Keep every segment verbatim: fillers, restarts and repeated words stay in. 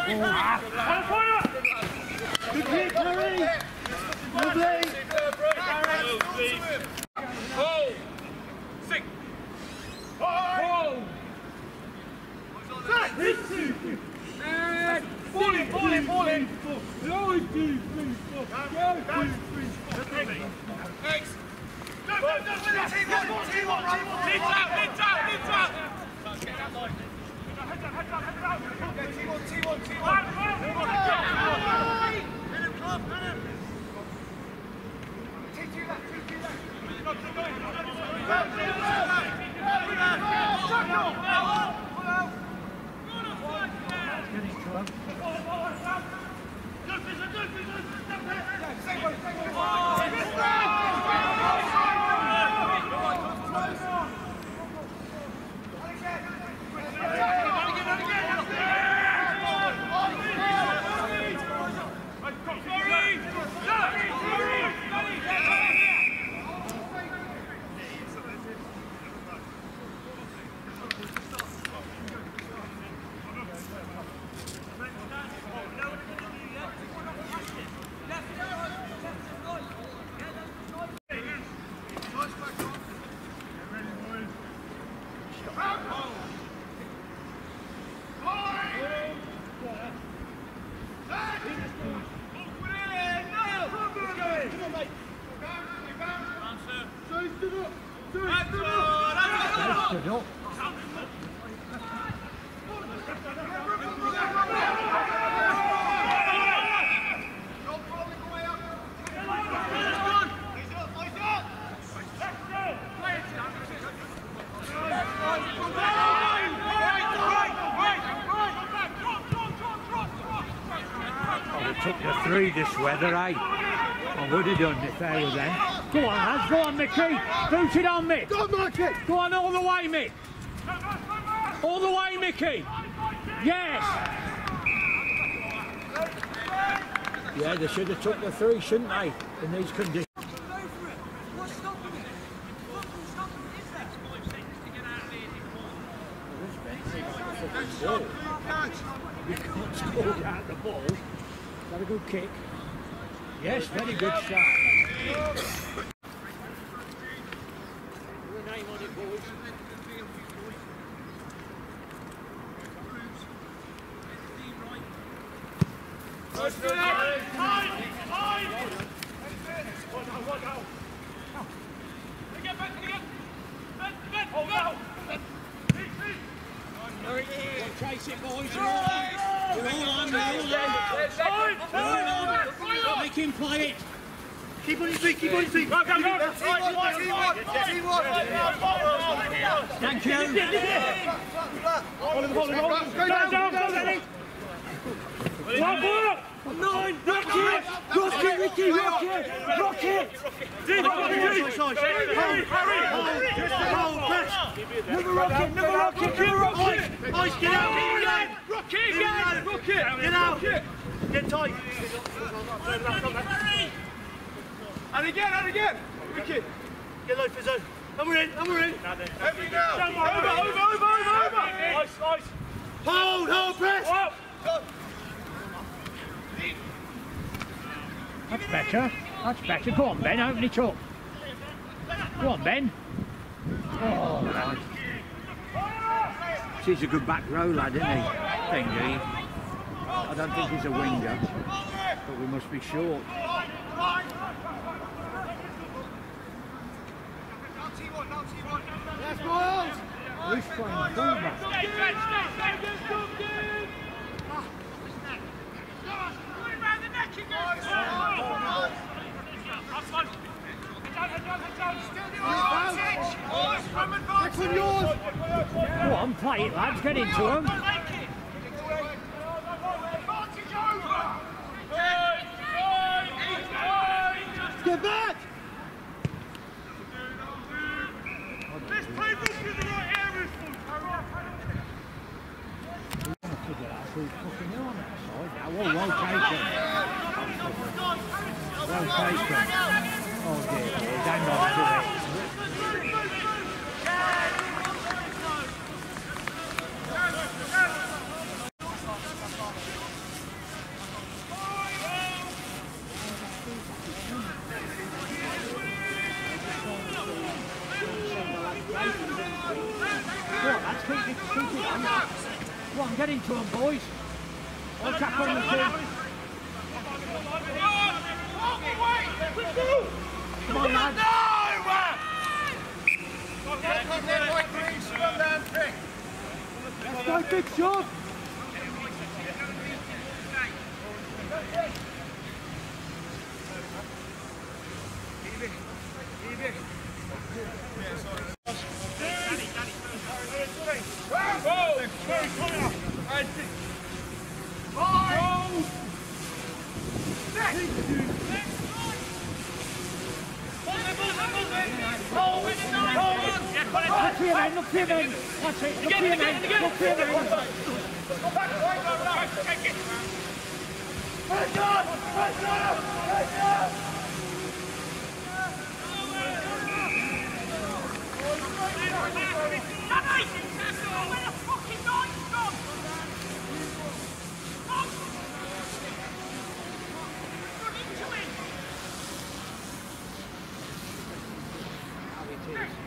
Good kick, Harry! Lovely! Hold! Sing! Hold! And fall in, fall in, fall in! Thanks! Go, go, go, go! Team one, team one, team one! Lift out, lift out, lift out! Get that line. Heads up, heads up, heads up! Okay, team one, team one, team one! Hit him, club, hit him! Team two left, team two left! Go, keep going! Go, go, Took the three this weather, eh? I would have done if they were there. Go on, lads, go on, Mickey. Boot it on, Mick. Go on, Mickey. Go on, all the way, Mick. All the way, Mickey. Yes. Yeah, they should have took the three, shouldn't they, in these conditions. What's stopping it? What's stopping it, is there? You can't score out the ball. Got a good kick. Yes, very good shot. Put a name on it, boys. Chase it, boys. You're all on. You're all on. You're all on. Make him play it. Keep on his feet. Keep on his feet. Go, go, go. Team one. Team one. Team one. Thank you. Follow the ball. Go down. Go down. One ball. Nine. Rock it. Rock it, Ricky. Rock it. Rock it. Hold, press. Never rock it. Never rock it. Never rock it. Ice, get out. Rock it again. Rock it. Get out. Get tight. And again, and again! Wicked! Get low for zone. And we're in, and we're in. Every now! Over, over, over, over, over! Nice, nice! Hold, hold, press! Up. That's better. That's better. Go on, Ben, open it up. Go on, Ben. Oh, right. He's a good back row lad, isn't he? Thingy. I don't think he's a winger, but we must be short. Yes, Miles! Who's playing fullback? Next one yours! Go on, play it, lads. Get into him. Get back! Let's play this in the right areas. Well, well taken. Well taken. Oh dear, dear. Hang on to it. Come on, get into them, boys. I'll tap on the team. Come on, lads. Let's go, big job. Look here, man, look here, man. That's it, look here, man. Look here, man. Press on! Press on! Press on! Where the fucking line's gone? Run into him! How it is.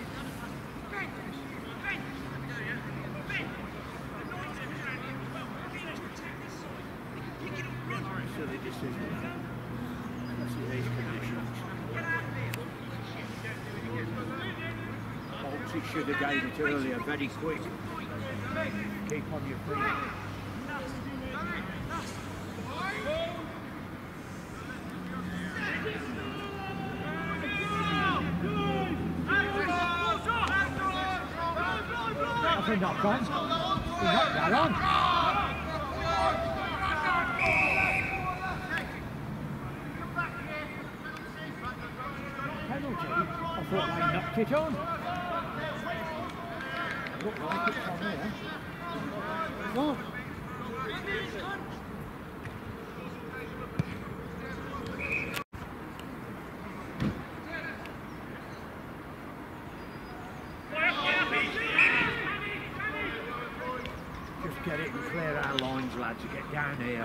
Silly decision. That's in these conditions. Bolts, he should have gave it earlier, very quick. Keep on your feet. I think not gone. He's not that on. I thought they knocked it on. Looked like it's on there. What? Just get it and clear our lines, lads, to get down here.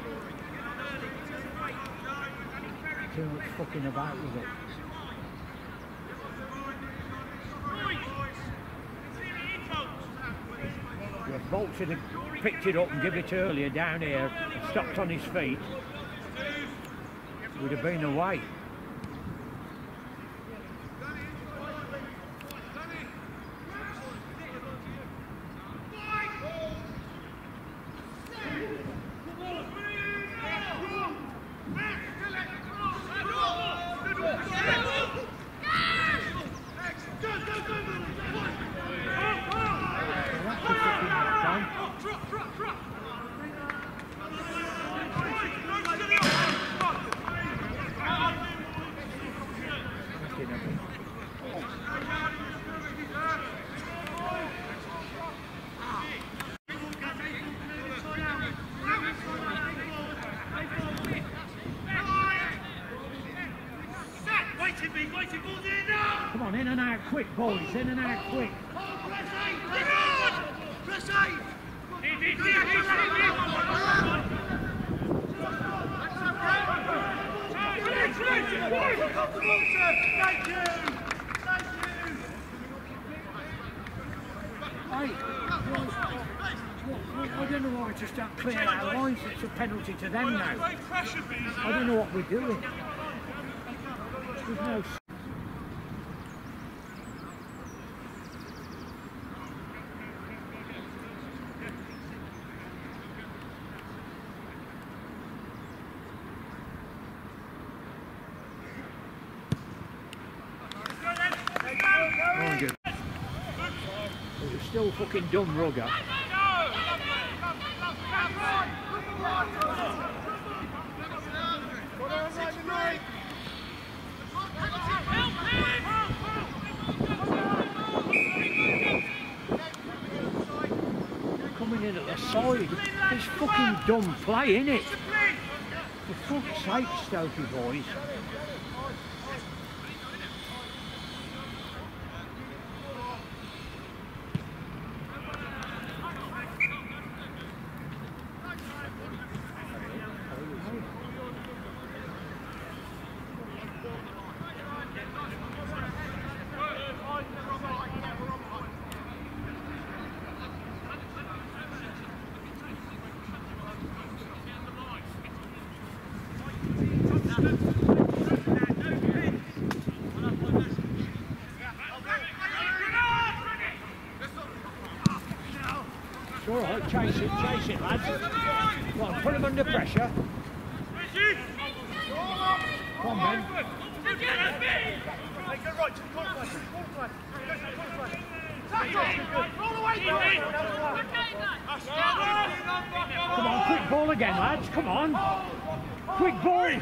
Too much fucking about with it. If Bolt should have picked it up and given it earlier down here, and stopped on his feet, would have been away. Come on, in and out quick, boys, in and out quick. Press eight! Thank you! Thank you! Hey, I don't know why we just don't clear our lines. It's a penalty to them now. I don't know what we're doing. There's no... There's still fucking dumb rugger. Coming in at the side. It's fucking dumb play, innit? For fuck's sake, Stokey boys. It's all right, chase it, chase it, lads. Come on, put him under pressure. Come on, Ben. Come on, quick ball again, lads. Come on. Quick ball.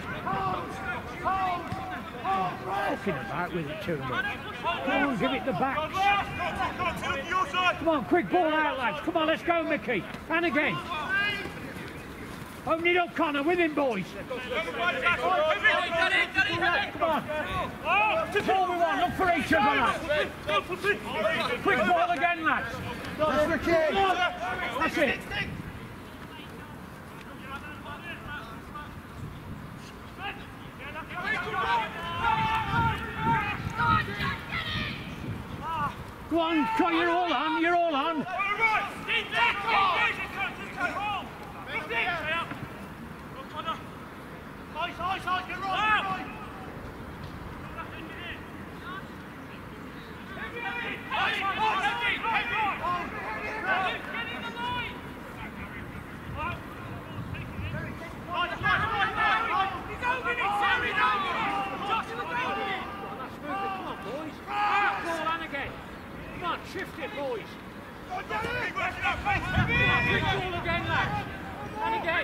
Fucking about with it too much. Come on, give it the backs. Come on, quick ball out, lads. Come on, let's go, Mickey. And again. Open it up, Connor, with him, boys. Come on. That's all we want. Look for each other, lads. Quick ball again, lads. That's the kid. That's it. Go on, you're all on, you're all on. Shift it, boys. Quick ball again, lads. And again.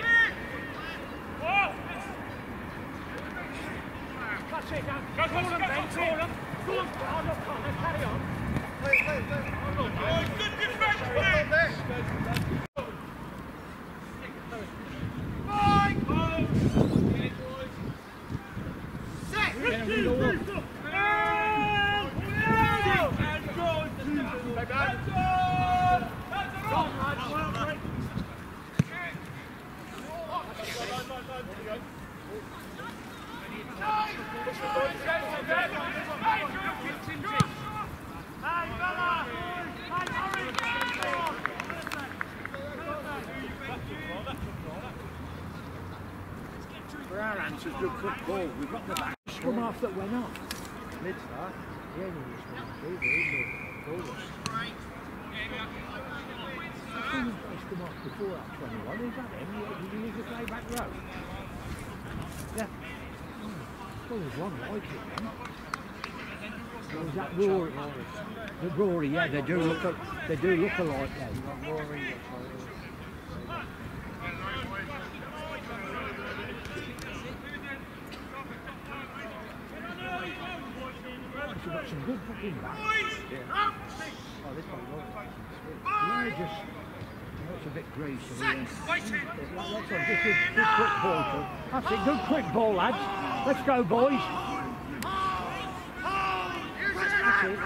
That's it, Dan. Call them, Ben. Call them. Go on. Oh, look, Connor, carry on. Wait, wait, wait. Oh, good defense, Ben. Mike! Set! For our answers, good quick ball. We've got the back. Scrum off that went off. Mid start. Yeah, no, this one. He's come off before that twenty-one. Is that him? Did he leave the play back row? Yeah. Well, there's one like it then. Or is that Rory? The Rory, yeah, they do look, a, they do look alike then. Rory. You've got some good fucking backs. Yeah. Oh, this one looks like yeah, just, you know, it's a bit greasy. Yeah. That's a good, good, good quick ball. That's it, good quick ball, lads. Let's go, boys. That's it.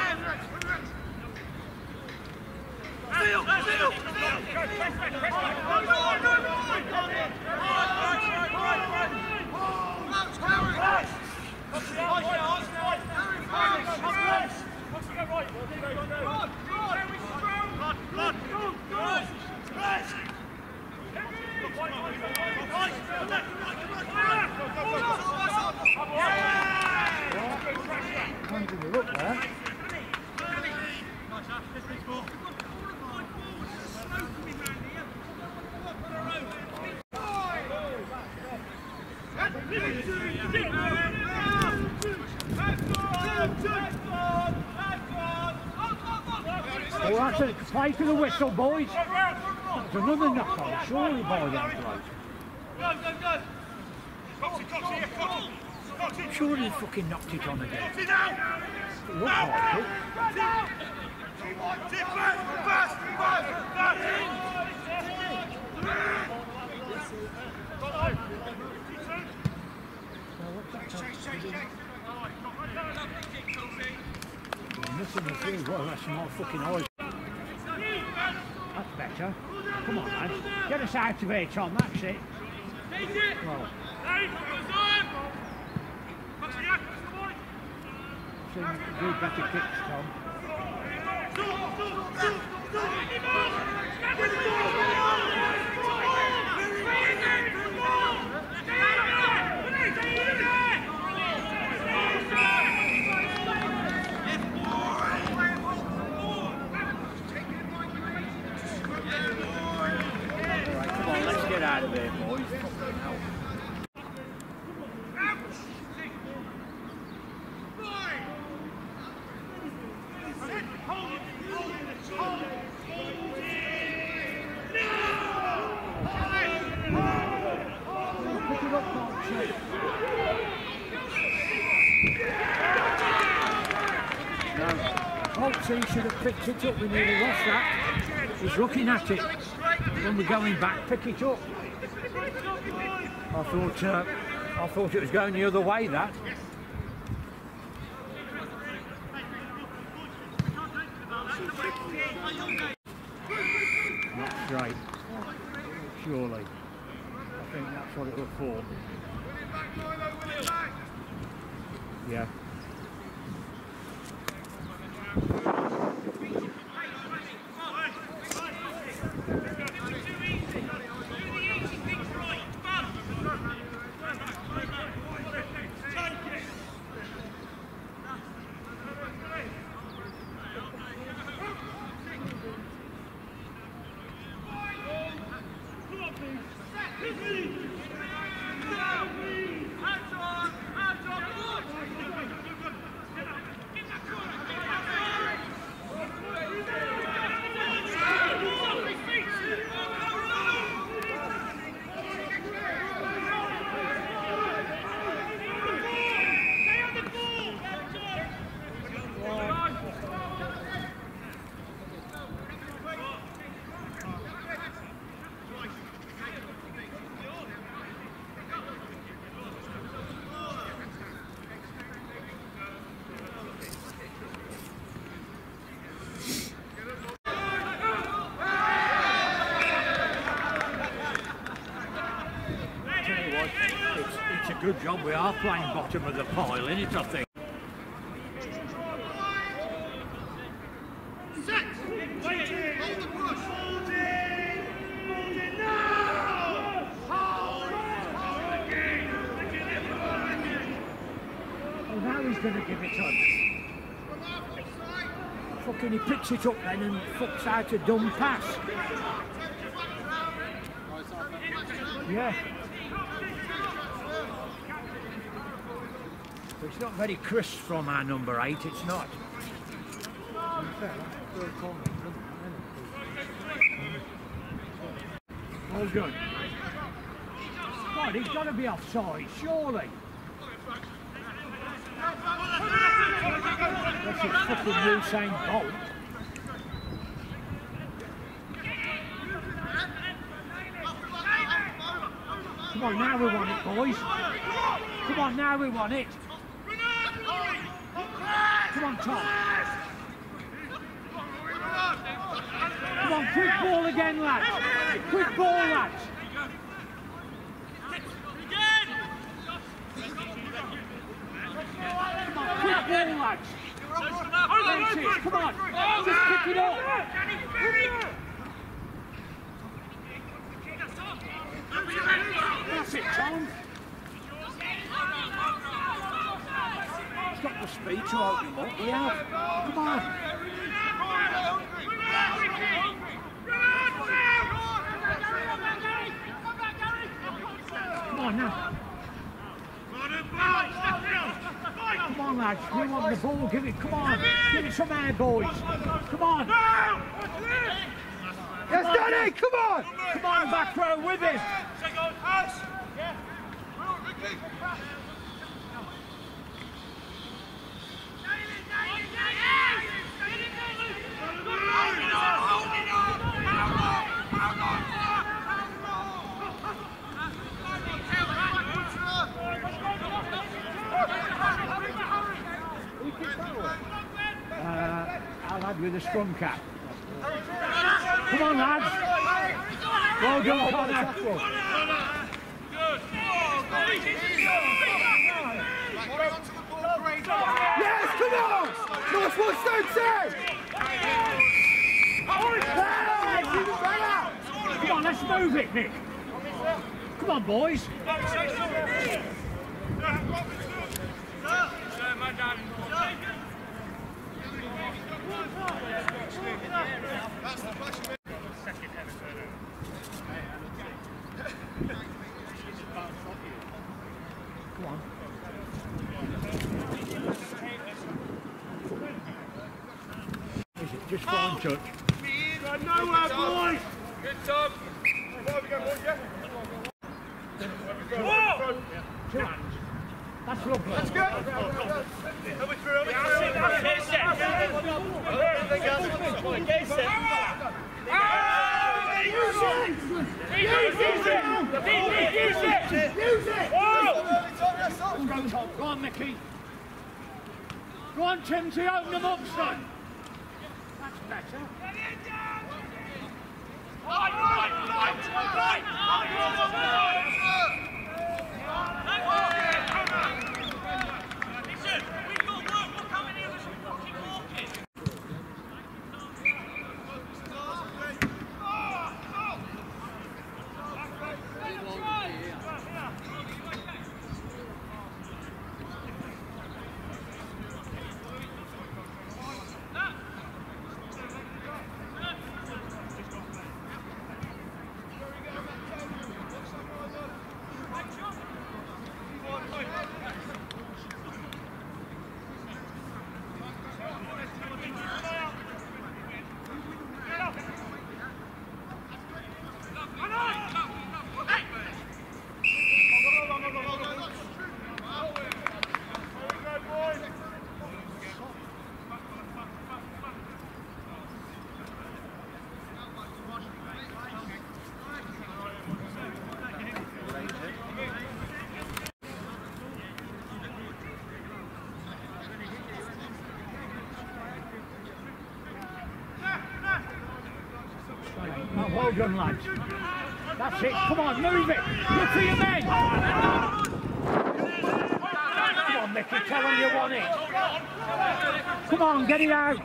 Look there. All right, so play to the whistle, boys. That's another knock on, surely by them place. Go, go, go! Coxie, Coxie, here, Coxie! Coxie! Surely they fucking knocked it on again. Coxie now! It looked like it. Tip back, fast, fast, fast! Missing the field, well, that's more fucking eyes. That's better. Come on, lads. Get us out of here, Tom, that's it. Well. So do better kicks, Tom. boys. Fucking hell. Pick it up, Mark. Holtzy should have picked it up. We nearly lost that. He's looking at it. When we're going back, pick it up. I thought, uh, I thought it was going the other way. That. Not straight. Surely. I think that's what it was for. Yeah. Good job we are playing bottom of the pile, isn't it, I think? Set! Wait! Hold the push! Hold it! Hold it now! Hold it! Hold it! Oh, now he's going to give it on. Fucking he picks it up then and fucks out a dumb pass. Yeah. It's not very crisp from our number eight, it's not. All good. God, he's got to be offside, surely. That's a fucking Usain Bolt. Come on, now we want it, boys. Come on, now we want it. Come on, Tom. Come on, quick ball again, lads. Quick ball, lads. Come on, quick ball, lads. That's it, come on. Just pick it up. That's it, Tom. He's got the speed to open him up. We have. Come on. Come on now. Come on, lads. We want the ball. Give it. Come on. Give it some air, boys. Come on. Yes, Danny. Come on. Come on, back row with him. Uh, I'll have with a scrum cap. Come on, lads. Well done, Connor. Yes, come on! Nice one, Stokesy! Come on, let's move it, Nick. Come on, boys. That's the Just fine touch. Nowhere, boys! Good, Tom. Where we go, boys, yeah? Two hands. That's lovely. Let's go! Are we through? Are we through? Get set. Get set. Use it! Use it! Use it! Use it! Go on, Mickey. Go on, Timothy, open them up, son. That's better. Right, right, right, right, right! Listen, we've got work. Look how many of us are fucking walking. Oh, well done, lads. That's it. Come on, move it. Look for your men. Come on, Mickey. Tell them you want it. Come on, get it out.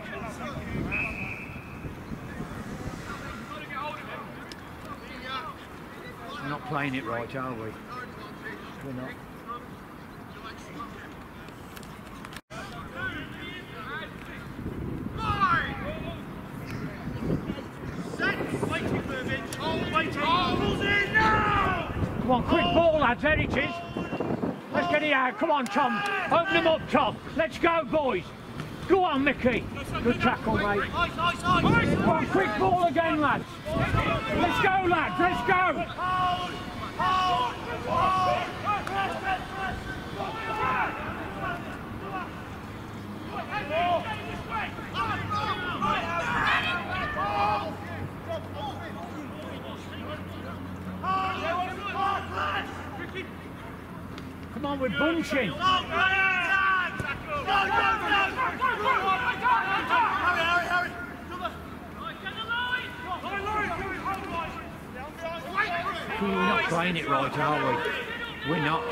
We're not playing it right, are we? We're not. Come on, quick ball, lads, there it is. Let's get it out. Come on, Tom. Open them up, Tom. Let's go, boys. Go on, Mickey. Good tackle, mate. Come on, quick ball again, lads. Let's go, lads. Let's go. Come on, we're bunching. We're not playing it right, are we? We're not.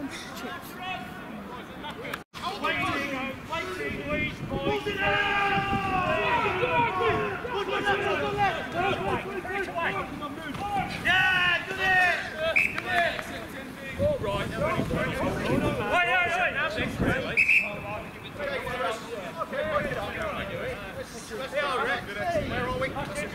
them chips. Waiting, waiting, please, boys. Yeah, do it! Do it! All right. Wait, wait, wait. Where are we?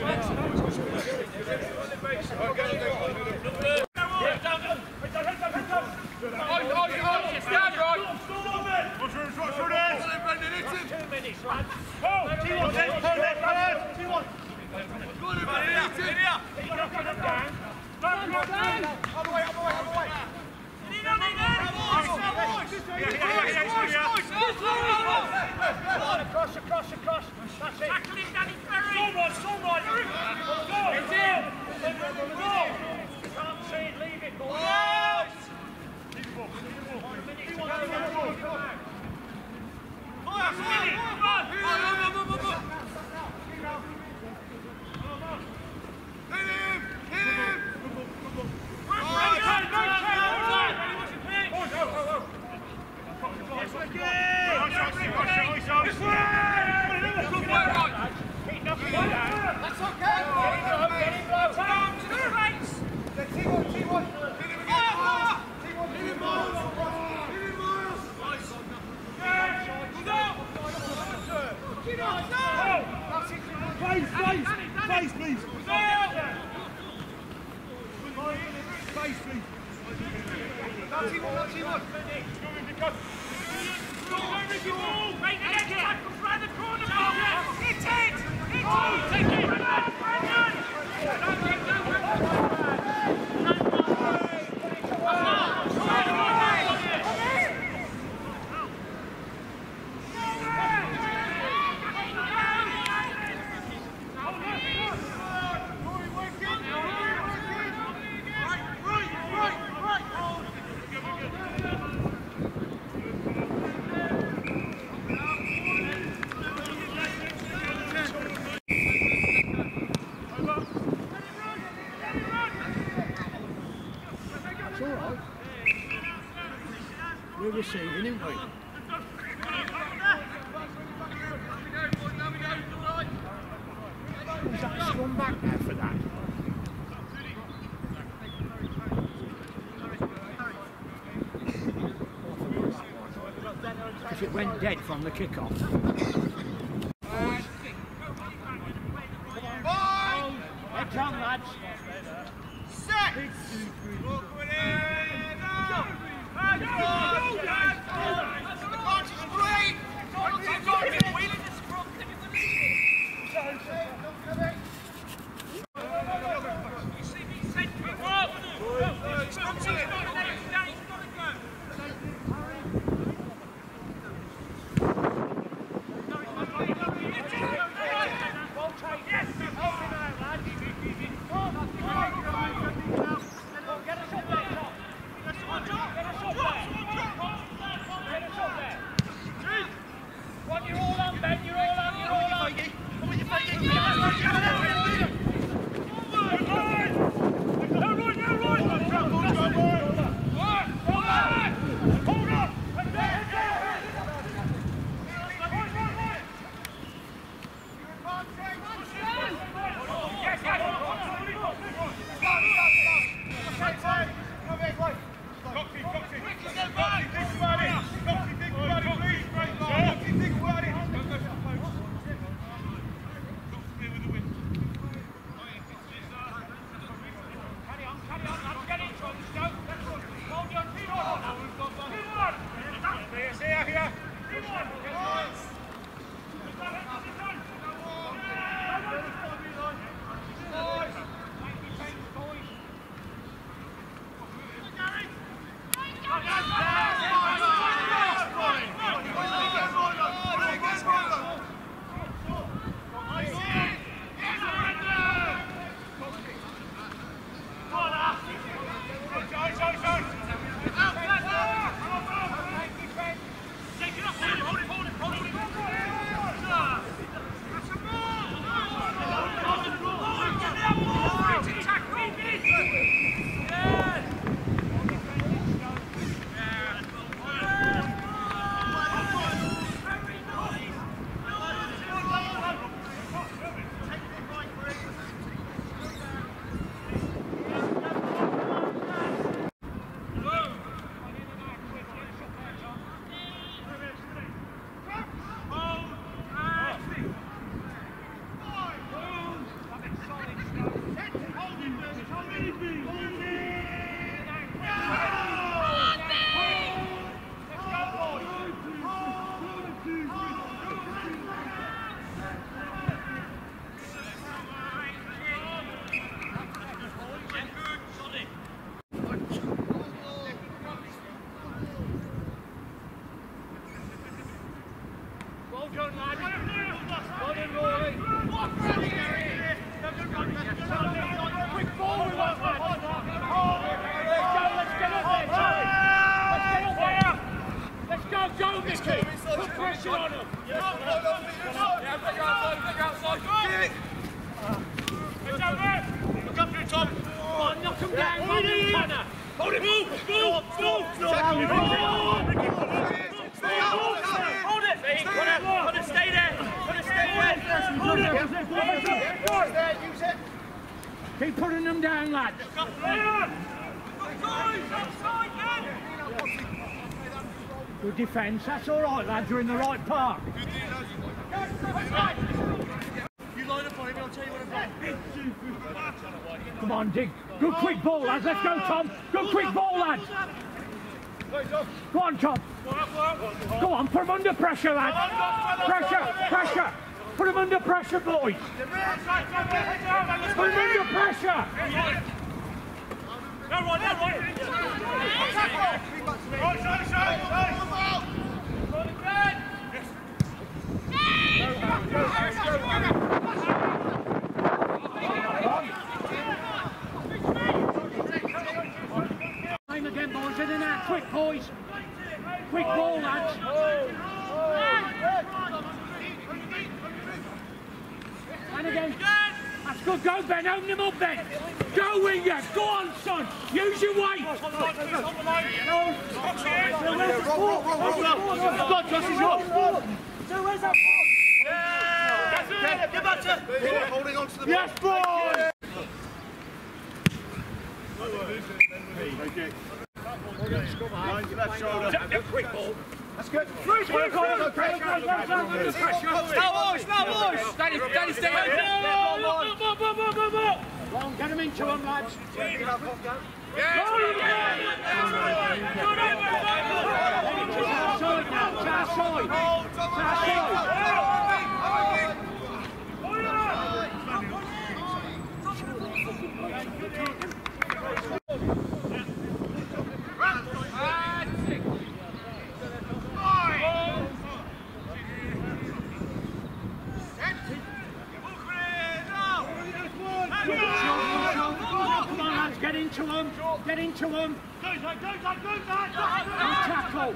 Across, across, across. That's it. Tackle him, Danny Ferry. It's all right, it's all right. Go. It's in. Go. Can't see it, leave it, boys. Leave the ball, leave the ball. One minute to go. Come on. Come on. Come on. Hit him! Hit him! That's okay. T one, T one. Hit him again, Miles. T one, hit him, Miles. Hit him, Miles. Face, face, face, please. Face, please. Not T one, not T one. Right again, tackles round the corner, hit it! Hit it! Take it! Brendan! It's all right. We're receiving, aren't we? Is that a scrum back now for that? If it went dead from the kick-off. Heads on, lads. Set. Yes! Help him out, lad. Well done, lad. Well done, Rory. Quick ball, we want, lad. Let's go, let's get up there, Charlie. Let's get up there. Let's go, go, Mickey. Put pressure on him. Yeah, big outside, big outside. Kick. Look up here, Tom. Come on, knock him down, man. Connor. Hold it, move, move, move. Stop. Stay up. Hold it. Connor, stay there. Connor, stay there. Hold it. Use it. Keep putting them down, lads. Good defence, that's all right, lads. You're in the right park. You line up on him, I'll tell you what I'm doing. Come on, Dig. Good quick ball, lads. Let's go, Tom. Good quick ball, lads. Go on, Tom. Go on, put him under pressure, lads. Pressure, pressure. Put him under pressure, boys. Put him under pressure. No, right, no, right. Right, side, side, side. Time again, boys. In and out. Quick, boys. Quick ball, lads. And again. That's good. Go, Ben. Open him up, Ben. Go, winger. Go on, son. Use your weight. Go on, Josh, he's yours. So where's that ball? Yeah! That's it! Get back to... Holding on to the ball. Yes, boy! Left shoulder. Quick ball. That's good. Now, boys, now, boys! Danny, Danny, stay out there! Long, get him into him, lads. Get into him, get into him. Go, go, go, go, go, Tackle.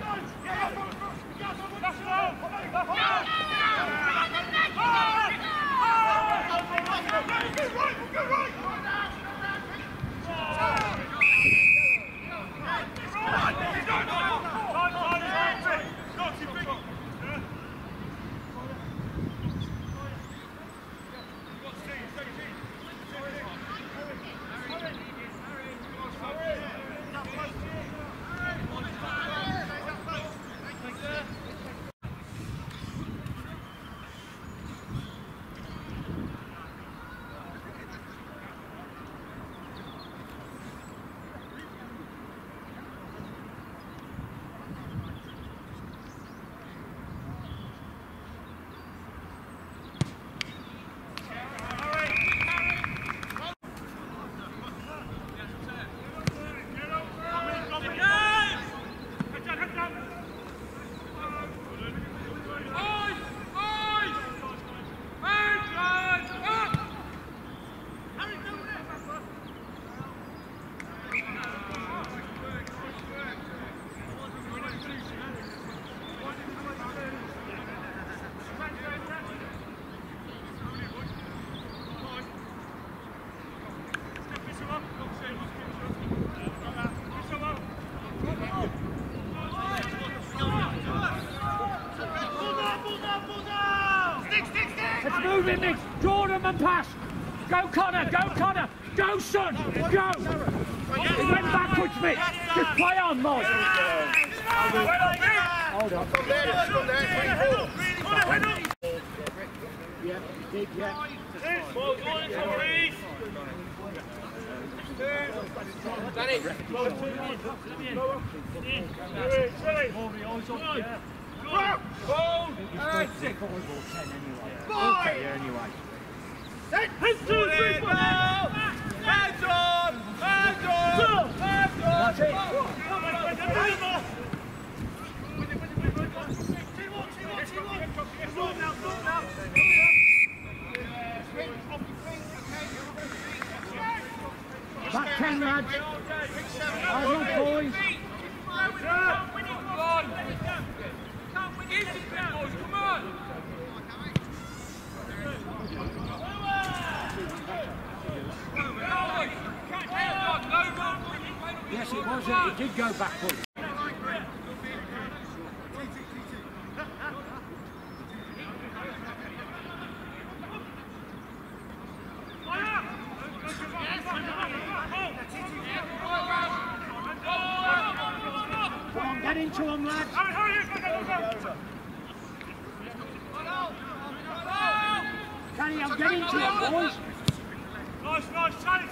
Let's move in this. Jordan and pass. Go, Connor. Go, Connor. Go, son. Go. He went backwards, Mick. Just play on, Mike. Hold on. Stop there, stop there. Yeah, he did, yeah. Ball going to Reese. Danny. Go, Okay, anyway. Hands two, three, four. Hands on! Hands on! Hands on! That's it. T one, T one, T one. lads. Hard luck, boys. Come on! Yes, it was. It did go backwards. Come on, get into them, lads. Carry on, get into them, boys. Nice, nice, challenge.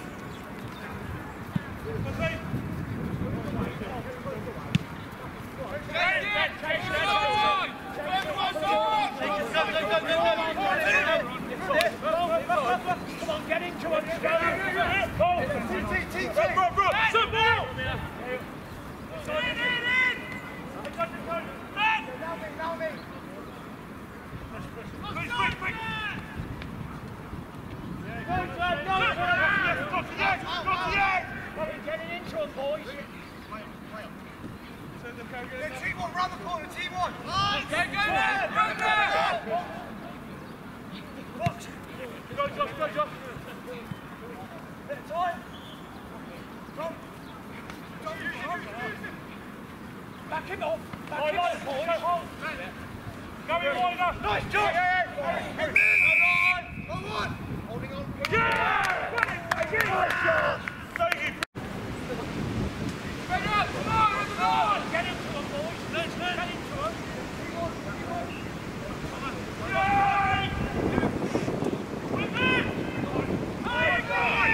Come on, get into them. Getting into them, boys. Team one, round the corner, team one. Go, go there, go there. Go, Josh, go, Josh. Bit of time. Come. Back him up. Back him up, boys. Go in wider. Nice job. Go on. Holding on. Yeah! Nice shot. Thank you. Ready up, come on, come on. Get into them, boys. Let's Get into them. Yeah! With it! Hey, go!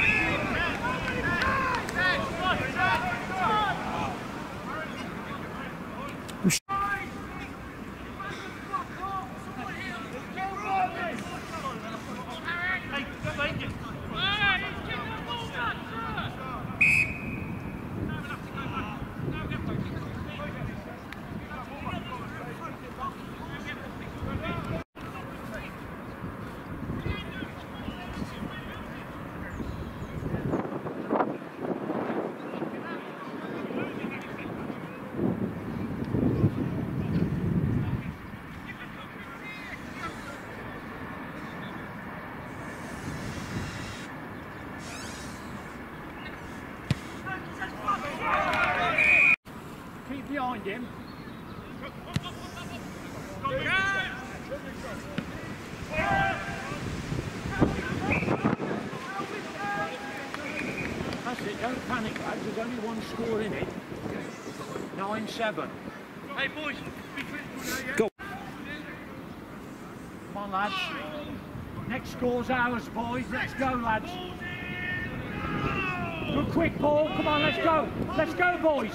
Keep behind him. That's it, don't panic, lads. There's only one score in it. nine seven. Hey, boys, be critical now, yeah? Go. Come on, lads. Next score's ours, boys. Let's go, lads. Good quick ball. Come on, let's go. Let's go, boys.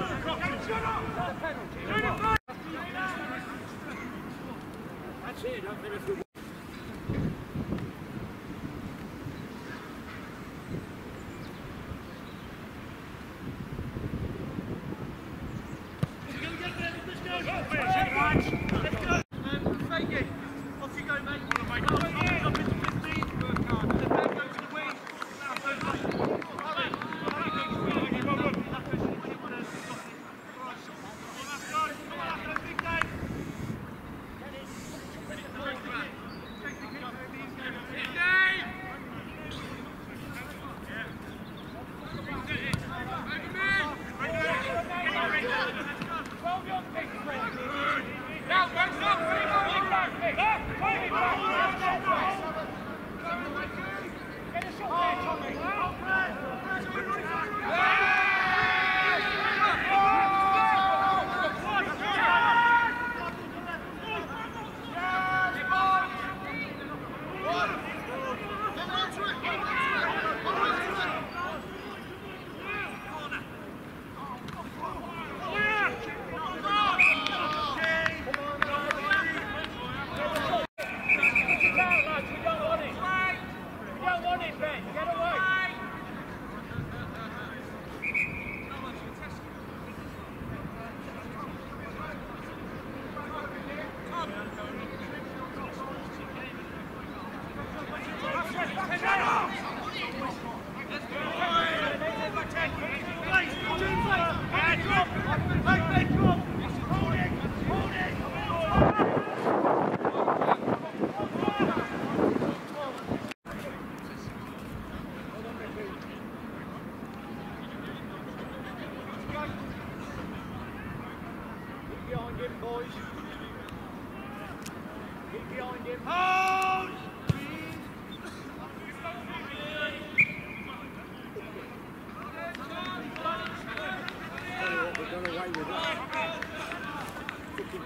That's it.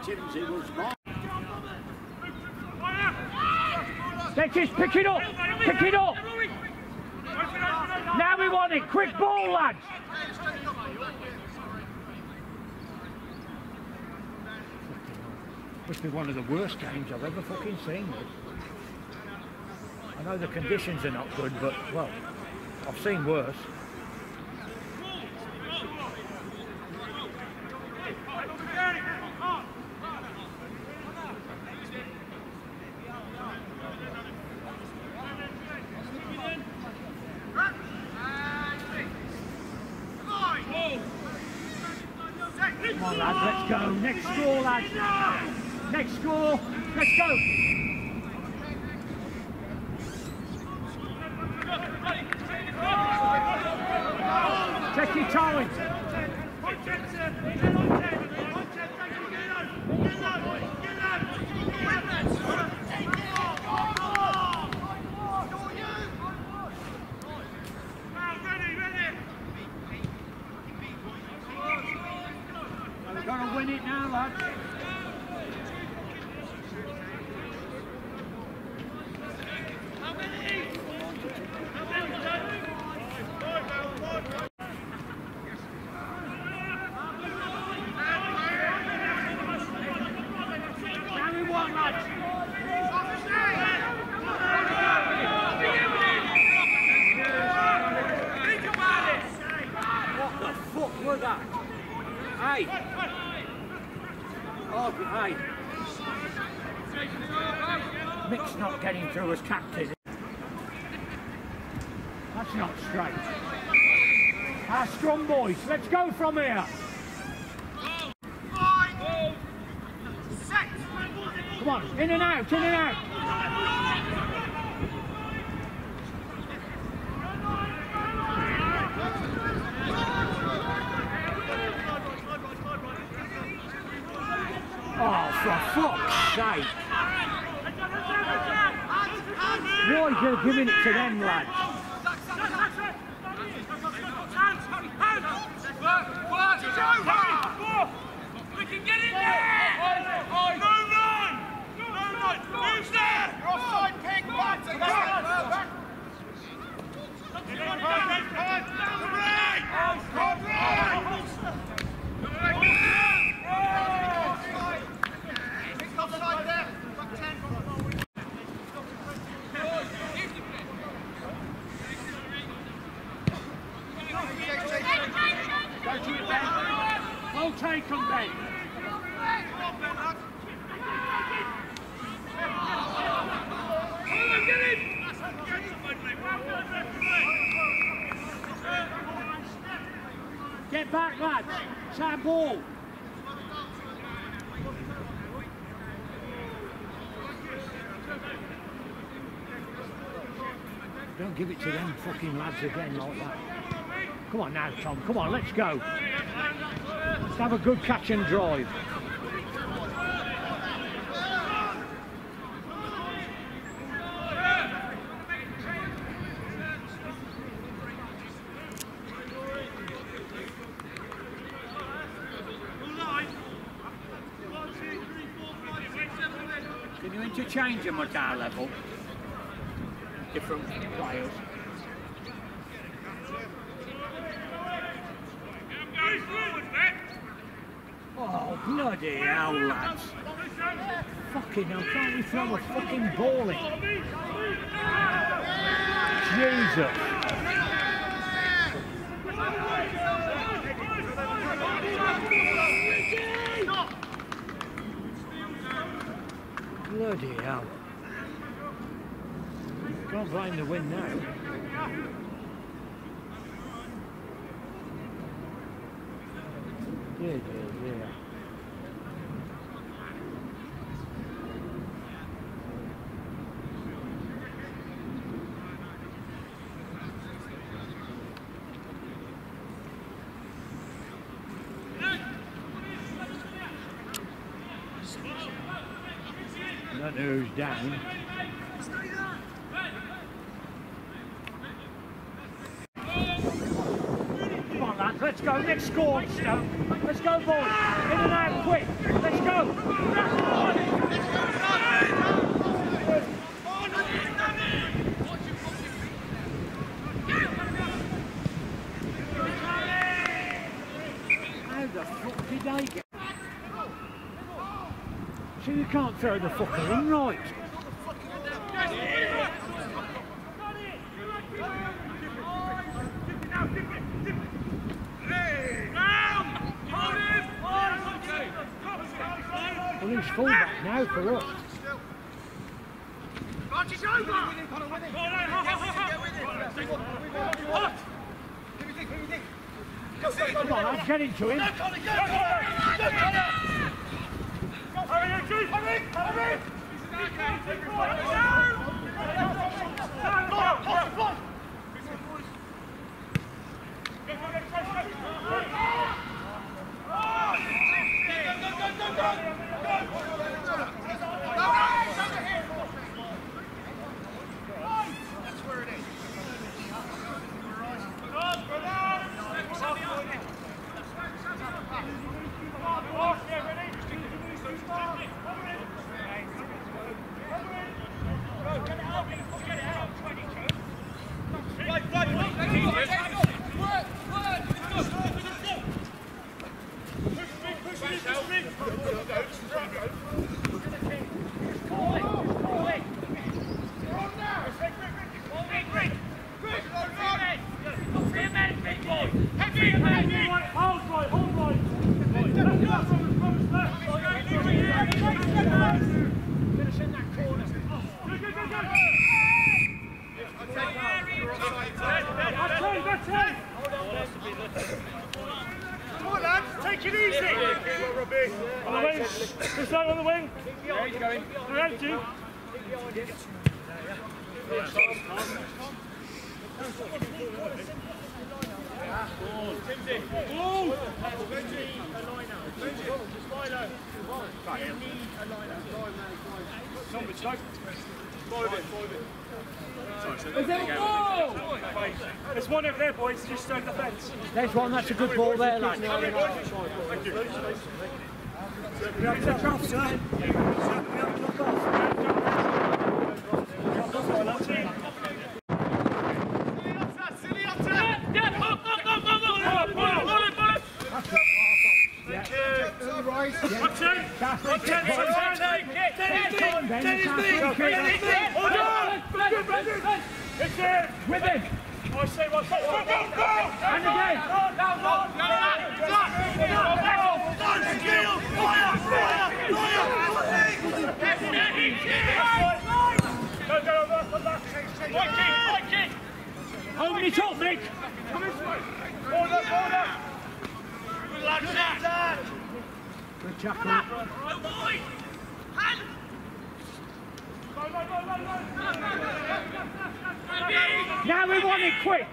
Timsy was gone. Let's just pick it up! Pick it up! Now we want it! Quick ball, lads! Must be one of the worst games I've ever fucking seen. I know the conditions are not good, but, well, I've seen worse. Come on, lads, let's go. Next score, lads. Next score. Let's go. Take your time. We've got to win it now, lads. Hey! Oh, hey! Mick's not getting through as captain. That's not straight. Our scrum boys, let's go from here! Come on, in and out, in and out! Oh, for fuck's sake! Why are you giving it to them, lads? We can get in there! No run! No run! Who's there? You're offside, Pig! Back! Back! Back! Well taken, Ben. Get back, lads. It's our ball. Don't give it to them fucking lads again like that. Come on now, Tom. Come on, let's go. Let's have a good catch and drive. Can you interchange them at our level? Different players. Oh, bloody hell, lads. Fucking hell, can't we throw a fucking ball in? Jesus. Bloody hell. Can't blame the wind now. Dear, dear, dear. Don't know who's down. Come on, lads, Let's go, next score, Stoke. Let's go, boys. In and out, quick. Let's go. How the fuck did they get? So you can't throw the fucker in right. Well, he's fullback now for us. Come on, I'm getting to him. Take it easy! On the wing! This side on the wing! Yeah, he's going. We're empty! Is there a ball? There's one over there, boys, just over the fence. There's one, that's a good ball there, lad. Thank you. We have to look off, sir. We have to look off. Silly up there! Yeah, up, up, up, up, up! Bullet, bullet, bullet! Thank you. One, two. One, two. One, two. Dennis, Dennis, hold on! It's in! With him! I say one, go, go, go! And again! Go, go, go! Go, go, go, come back! White king, white king! Hold it up, Nick! Come this way! Border, border! Good luck, Jack! Good tackle. Oh, boy! Hand! Go, go, go, go, go! Now we want it quick!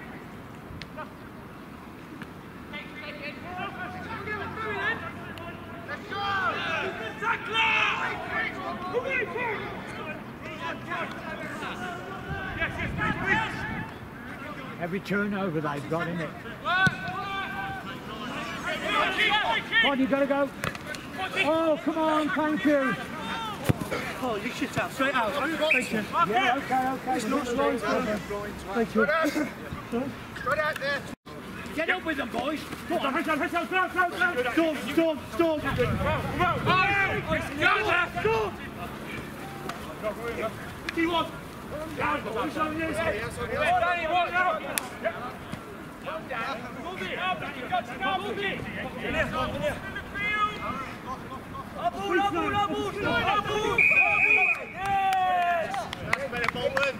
Let's go! Tackler! Yes, yes, please, please! Every turnover they've got in it. Come on, you gotta go. Oh, come on, thank you. Oh, you shit out, straight out. Thank you. Yeah, okay, okay. It's not straight. Thank you. Straight out there. Get up with them, boys. Come on. Head down, head down, down, down, down. Storm, storm, storm. Go, go, go. T one. Down, boys. On the inside. Danny, walk out. Come down. Move it. You've got to go. Move it. Abul, Abul, Abul, Abul. Yes. That's better, Bolton.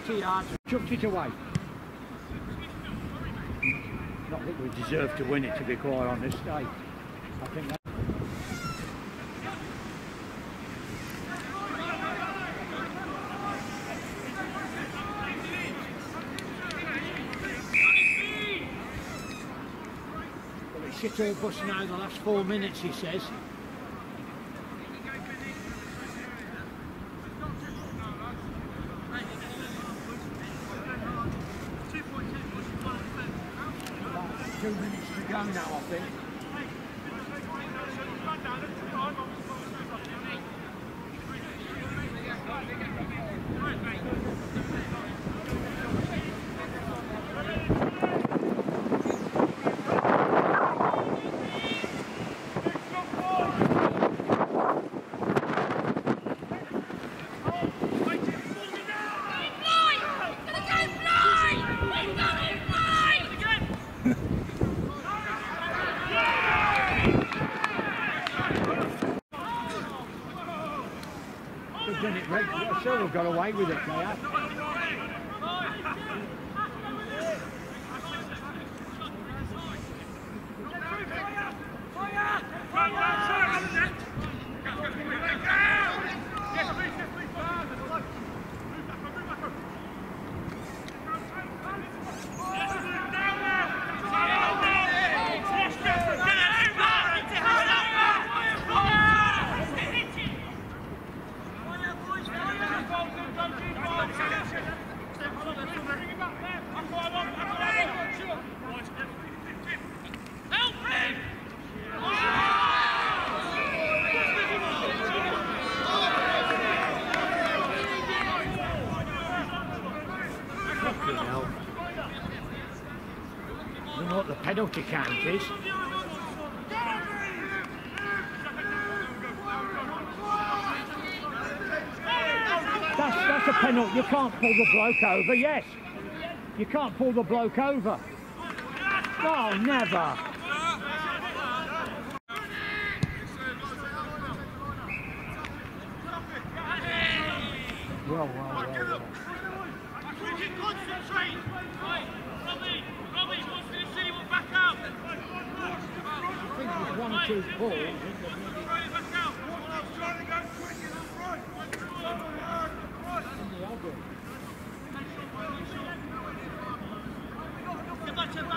thirty yards, chucked it away. Not that we deserve to win it, to be quite honest, eh? I think that well, it's shit all bust now the last four minutes, he says. Two minutes to go now, I think. They've done it right. I'm sure they've got away with it, they have. You know what the penalty count is? That's, that's a penalty. You can't pull the bloke over, yes. You can't pull the bloke over. Oh, never. Well, well, well, well. Concentrate! Robbie! Robbie wants to see what back out! I think there's one or two balls. Back out! Trying to go quick in the front. In the other. Get back to the back!